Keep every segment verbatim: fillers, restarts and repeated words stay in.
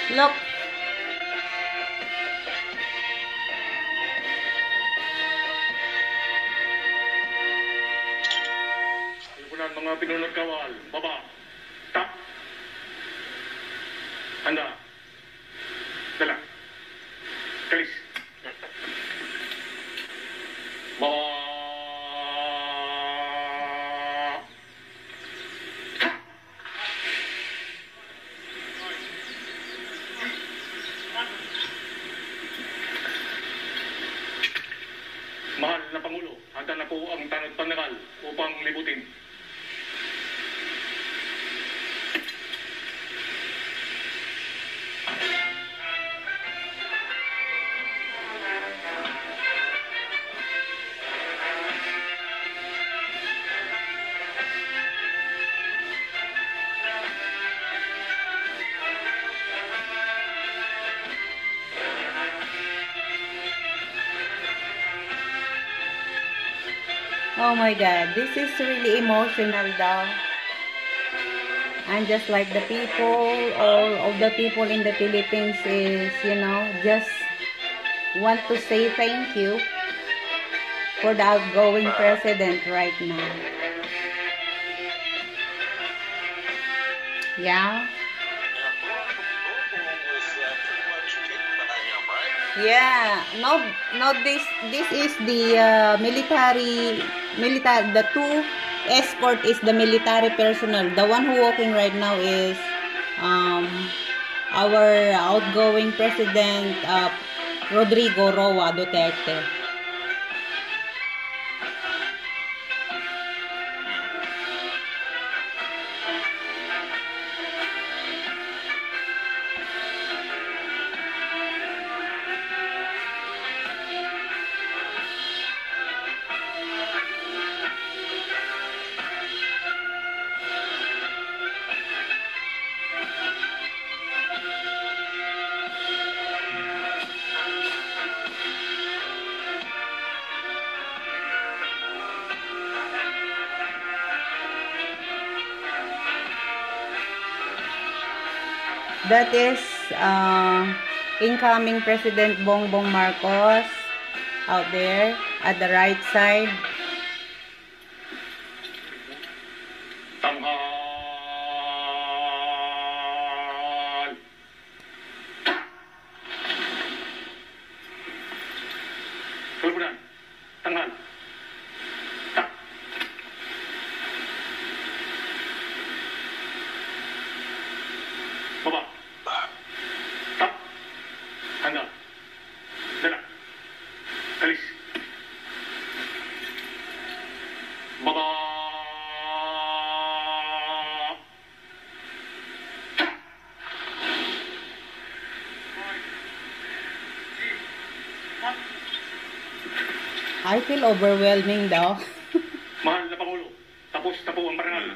Look. Lipunan mga pinunod kawal. Baba. Tak. Handa. Dala. Kalis. Baba. Mahal na Pangulo, handa na po ang tanod panakal upang libutin. Oh my God, this is really emotional daw. And just like the people, all of the people in the Philippines is, you know, just want to say thank you for the outgoing president right now. Yeah. Yeah, no, no. This, this is the uh, military, military. The two escort is the military personnel. The one who walking right now is um, our outgoing president, uh, Rodrigo Roa Duterte. That is uh, incoming President Bongbong Marcos out there at the right side. Tanghal. Lipunan. Tanghal. Tak. Baba. Tak. Handa. Dala. Kalis. Baba. I feel overwhelming daw. Mahal na Pangulo, tapos na po ang parangal.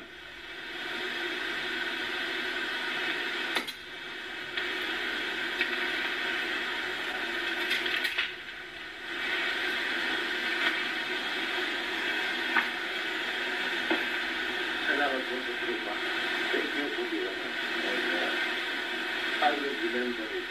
Salamat po sa trupa. Thank you po bilang. I will remember it.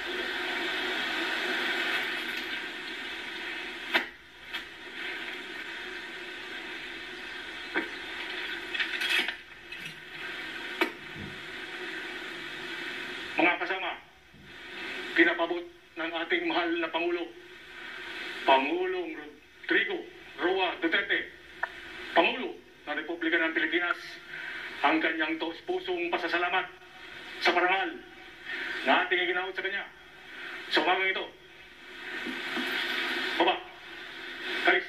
Mga kasama, pinapabot ng ating mahal na Pangulo, Pangulong Rodrigo Roa Duterte, Pangulo ng Republika ng Pilipinas, ang kanyang taos-pusong pasasalamat sa parangal na ating iginaot sa kanya. Sa umagang ito, baba, kalis.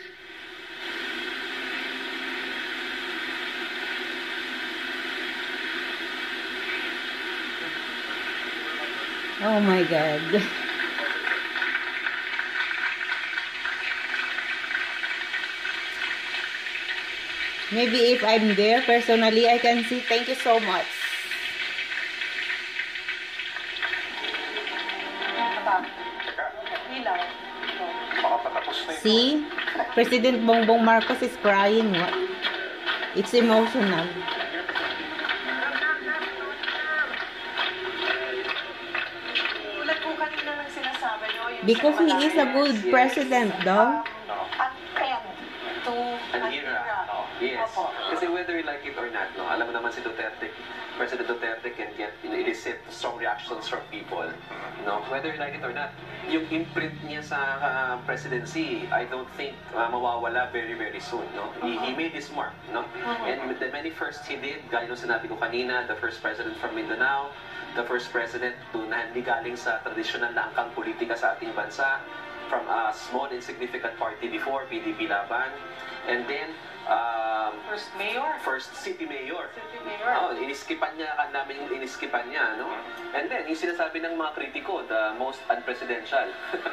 Oh my God. Maybe if I'm there personally, I can see. Thank you so much. See? President Bongbong Marcos is crying. What? It's emotional. Because he is a good Yes. president, though. An end to An era. No? Yes. Opo. Kasi whether you like it or not, no, alam mo naman si Duterte, President Duterte can get, you know, elicit strong reactions from people. No? Whether you like it or not, yung imprint niya sa uh, presidency, I don't think uh, mawawala very, very soon. No? He, he made his mark. No? And with the many firsts he did, gaya nung sinabi ko kanina, the first president from Mindanao, the first president to na hindi galing sa traditional na angkang politika sa ating bansa, from a small insignificant party before, P D P Laban, and then um, First mayor. first city mayor. City mayor. Oh, iniskipan niya, kan namin yung iniskipan niya, no? And then, yung sinasabi ng mga kritiko, the most unpresidential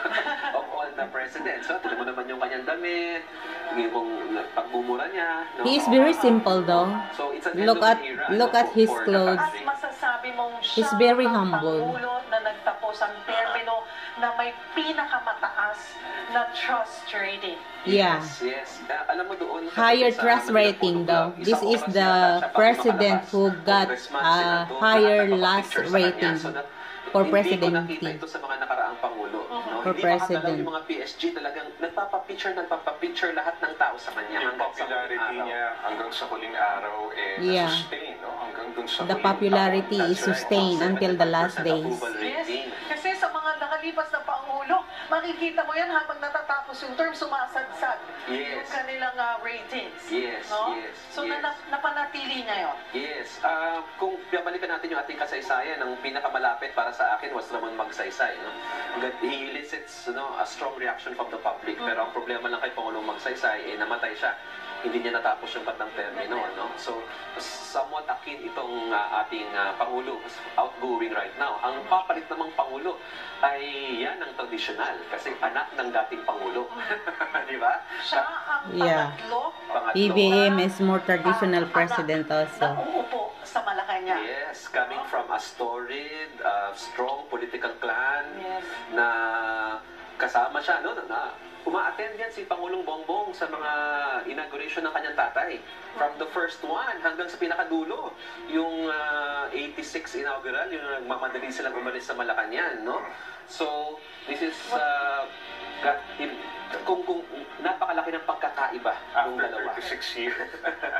of all the presidents. So, tinan mo naman yung kanyang damit, yung pagmumura niya, no? He is very simple, though. So, it's an Look end of at an era, look no, at his for the clothes. At country. masasabi mong siya He's very ang humble. Pangulo na nagtapos ang termino na may pinakamataas na trust rating. Yeah. Yes, yes. Uh, alam mo doon, Higher sa trust Manila rating, Photo though. Club, This isang is oras the yata siya bago president makalabas. who got Congressman, a senador, higher lahat last nagpapapicture sa kanya. rating So, na- for Hindi ko presidency. nakita ito sa mga nakaraang pangulo. No? For Hindi president. makakalaw yung mga P S G talagang nagpapapicture, nagpapapicture lahat ng tao sa kanya. Yung hanggang sa popularity huling araw. niya hanggang sa huling araw eh Yeah. sustain, no? Hanggang dun sa The huling popularity taon. is That's right. sustained until the last seventy-five days. percent approval Yes, rating. kasi sa mga nakalipas na pangulo, makikita mo yan habang natatapos yung term, sumasadsad Yes. yung kanilang ah, ratings. Yes, no? yes, So, yes. na, napanatili ngayon. Yes. Ah, kung babalikan natin yung ating kasaysayan, ang pinakamalapit para sa akin was Ramon Magsaysay. No? Hanggang he elicits no, a strong reaction from the public. Pero ang problema lang kay Pangulong Magsaysay, eh, namatay siya. Hindi niya natapos yung kanyang termino. No? So, somewhat akin itong ah, ating ah, Pangulo, outgoing right now. Ang papalit namang Pangulo ay yan ang tradisyonal. Kasi anak ng dating Pangulo. Di ba? Siya ang Yeah. pangatlo Pangatlo. B B M is more traditional ang president anak na also. uupo sa Malacanang. Yes, coming from a storied, uh, strong political clan Yes. na kasama siya, no? Na, na uma-attend yan si Pangulong Bongbong sa mga inauguration ng kanyang tatay. From the first one hanggang sa pinakadulo. Yung uh, eighty-six inaugural, yung nagmamadali silang umalis sa Malacanang, no? So, this is uh, got, in, kung, kung napakalaki ng pagkakaiba ng After dalawa. thirty-six years.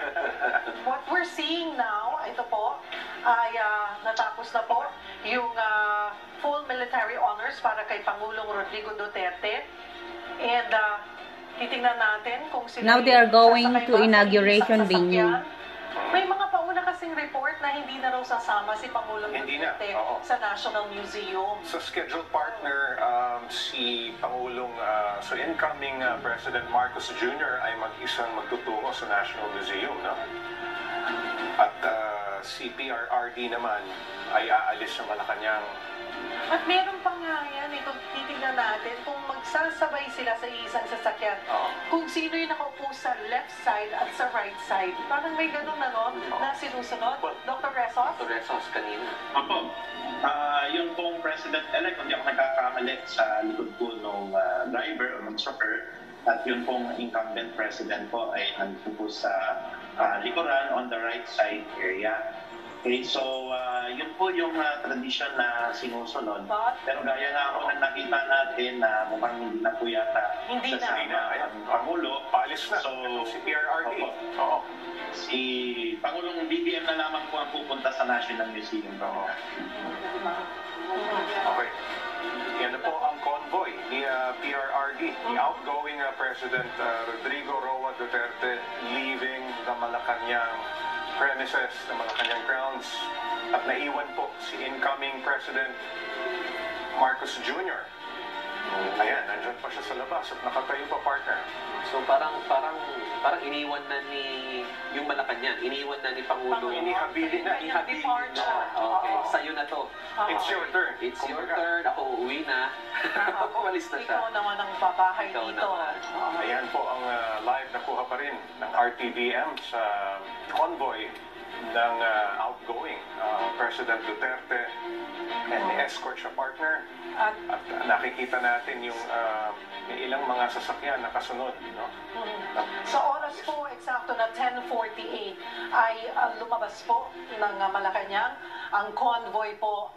What we're seeing now, ito po, ay ah, natapos na po yung ah, full military honors para kay Pangulong Rodrigo Duterte. And ah, titingnan natin kung sila Now they are going sasakay to ba sa inauguration isang sasakyan. venue. May mga pauna kasing report na hindi na raw sasama si Pangulong Hindi na, Duterte oo. sa National Museum. So scheduled partner um, si Pangulong, uh, so incoming uh, President Marcos Junior ay mag-isang magtutungo sa National Museum, no? At uh, si P R R D naman ay aalis sa Malacanang. At meron pa nga yan, eh, kung titignan natin, kung magsasabay sila sa isang sasakyan, Oo. kung sino yung nakaupo sa left side at sa right side. Parang may ganun na, no? Na sinusunod. Doctor Resos? Torresos kanina. Ako, ah yung pong President-elect, kung di ako nagkakamali sa likod po nung ah, driver o ng chauffeur, at yun pong incumbent president po ay nandito po sa ah, likuran on the right side area. Okay, so ah, yun po yung ah, tradition na sinusunod. But, Pero gaya nga po ng nakita natin na mukhang hindi na po yata Hindi na. sasama ang Pangulo. Paalis na. So, si P R R D. Opo. Oo. Si Pangulong B B M na lamang po ang pupunta sa National Museum. Oo. Okay. Yan na po ang convoy ni uh, P R R D, the outgoing uh, President uh, Rodrigo Roa Duterte leaving the Malacanang premises, the Malacanang grounds, at naiwan po si incoming President Marcos Junior Ayan, nandyan pa siya sa labas at nakatayo pa, partner. So parang parang parang iniwan na ni yung Malacanang, iniwan na ni Pangulo. Inihabili na, Inihabili departure. na. Okay, Oo. sa'yo na to. It's your turn. It's your Kumbaga. turn. Ako uuwi na. Umalis na siya. ikaw naman ang babahay Ikaw dito. naman. Oo. Ayan po ang uh, live na kuha pa rin ng R T V M sa convoy ng uh, outgoing uh, President Duterte and the escort siya, partner. At At uh, nakikita natin yung uh, may ilang mga sasakyan na kasunod. No? sa oras po, eksakto na ten forty-eight, ay ah, lumabas po ng ah, Malacanang ang convoy po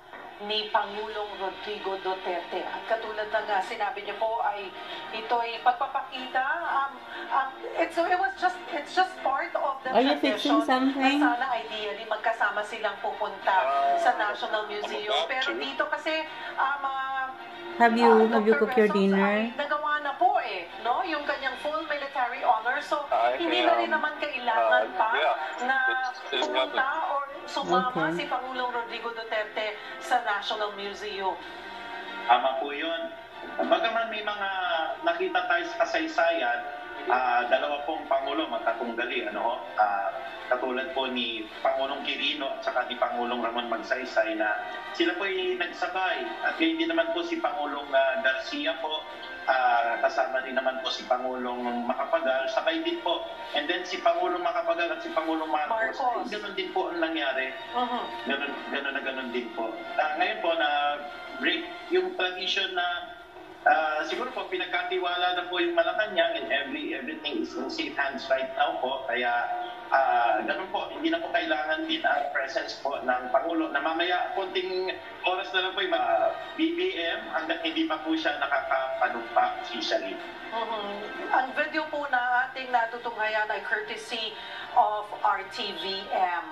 ni Pangulong Rodrigo Duterte. At katulad na nga sinabi niyo po ay ito ay pagpapakita. Um, um, it's, it was just, it's just part of the Are you tradition fixing something? na sana ideally magkasama silang pupunta sa National Museum. Pero dito kasi um, uh, Have you uh, have you Doctor cooked your Resos dinner? ay nagawa na po eh, no? Yung kanyang full military honor. So, I hindi think, na rin um, naman kailangan uh, pa yeah, na it's- it's pumunta or sumama Okay. si Pangulong Rodrigo Duterte sa National Museum. Tama po yun. Bagaman may mga nakita tayo sa kasaysayan, ah, dalawa pong Pangulo magkatunggali, ano, ah, katulad po ni Pangulong Quirino at saka ni Pangulong Ramon Magsaysay na sila po ay nagsabay. At gayon din naman po si Pangulong ah, Garcia po, ah, kasama rin naman po si Pangulong Macapagal, sabay din po. And then si Pangulong Macapagal at si Pangulong Marcos, Marcos. ay, ganun din po ang nangyari. Mhm. Ganun, ganun na ganun din po. Ah, ngayon po na break yung tradition na ah, siguro po pinagkatiwala na po yung Malacanang and every everything is in safe hands right now po. Kaya ah, ganun po, hindi na po kailangan din ang presence po ng Pangulo na mamaya konting oras na lang po yung ah, B B M hanggat hindi pa po siya nakakapanumpa officially. Mhm. Ang video po na ating natutunghayan ay courtesy of R T V M.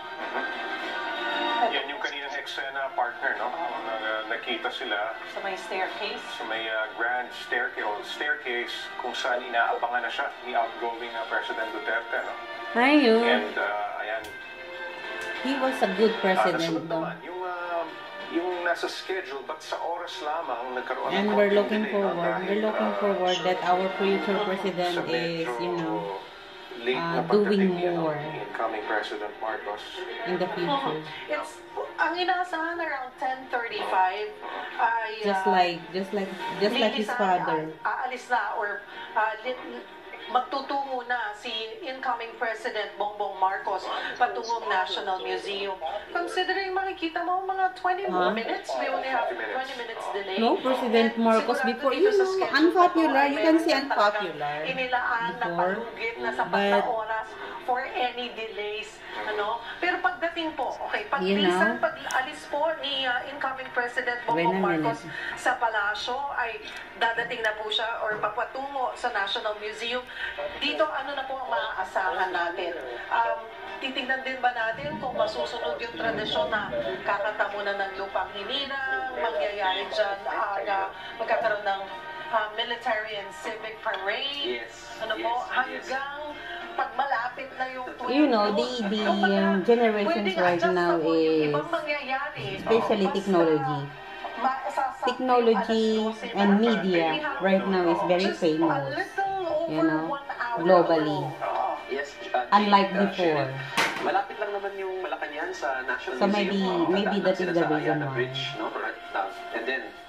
Yan yung kaninang eksena partner, no? Nag, uh, nakita sila Sa may staircase. sa may uh, grand staircase, o staircase kung saan inaabangan na siya ni outgoing uh, President Duterte, no? Ayun. And, uh, ayan, He was a good uh, president nasunod though. naman yung, uh, yung nasa schedule, but sa oras lamang nagkaroon And ng we're konting looking delay, no? forward. Dahil, We're looking uh, forward that our future president sa is, medyo you know, late uh, na doing pagdating ni, ano, more ni incoming President Marcos. in the future. It's ang inaasahan around ten thirty-five ay Just ah, like, just like, just like his lilisan, father. ah, aalis na or ah, li- magtutungo na si incoming President Bongbong Marcos patungong National Museum. Considering makikita mo mga twenty Huh? minutes, we only have twenty minutes delay. No, President And Marcos sigurado before, dito you sa know, schedule unpopular, na to, you ay can meron see na talagang unpopular inilaan na before, palugit na sapat na but- oras for any delays. Ano? Pero pagdating po, okay, You paglisan, know? pag-alis po ni uh, incoming President Wait Bongbong a minute. Marcos sa palasyo ay dadating na po siya or papatungo sa National Museum. Dito ano na po ang maaasahan natin? Um, titignan din ba natin kung masusunod yung tradisyon na kakanta muna ng lupang hininang, mangyayari dyan uh, na magkakaroon ng uh, military and civic parade? Yes, Ano yes, po? yes. Hanggang pag malapit na yung twelve You know, the the um, generations right now is especially technology. Technology and media right now is very famous, you know, globally. Yes, uh, Unlike uh, before. Malapit lang naman yung Malacanang sa National So Museum. maybe- Oh, maybe dadaan that is sila the sa reason Ayala why. Bridge, no? Right now. And then,